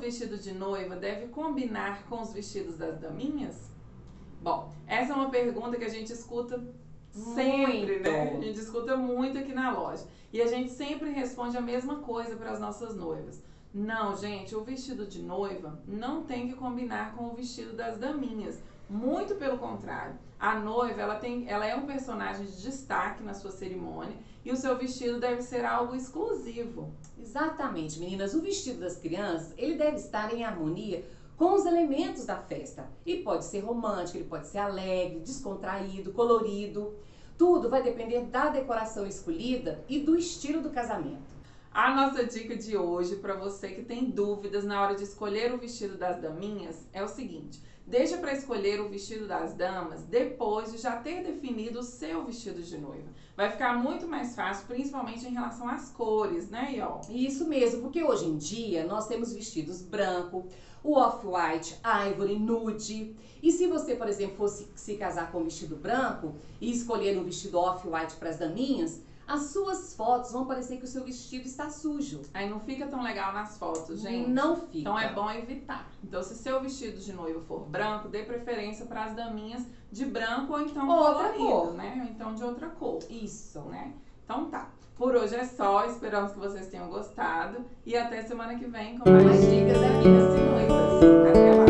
vestido de noiva deve combinar com os vestidos das daminhas? Bom, essa é uma pergunta que a gente escuta sempre, né? A gente escuta muito aqui na loja. E a gente sempre responde a mesma coisa para as nossas noivas. Não, gente, o vestido de noiva não tem que combinar com o vestido das daminhas. Muito pelo contrário. A noiva, ela é um personagem de destaque na sua cerimônia e o seu vestido deve ser algo exclusivo. Exatamente, meninas. O vestido das crianças, ele deve estar em harmonia com os elementos da festa. E pode ser romântico, ele pode ser alegre, descontraído, colorido. Tudo vai depender da decoração escolhida e do estilo do casamento. A nossa dica de hoje para você que tem dúvidas na hora de escolher o vestido das daminhas é o seguinte: deixa para escolher o vestido das damas depois de já ter definido o seu vestido de noiva. Vai ficar muito mais fácil, principalmente em relação às cores, né, Iol? Isso mesmo, porque hoje em dia nós temos vestidos branco, o off-white, ivory, nude. E se você, por exemplo, fosse se casar com um vestido branco e escolher um vestido off-white para as daminhas, as suas fotos vão parecer que o seu vestido está sujo. Aí não fica tão legal nas fotos, gente. Não fica. Então é bom evitar. Então, se seu vestido de noiva for branco, dê preferência para as daminhas de branco ou então outra colorido, cor, né? Ou então de outra cor. Isso, né? Então tá. Por hoje é só. Esperamos que vocês tenham gostado. E até semana que vem com mais dicas da Amigas de Noivas. Até lá.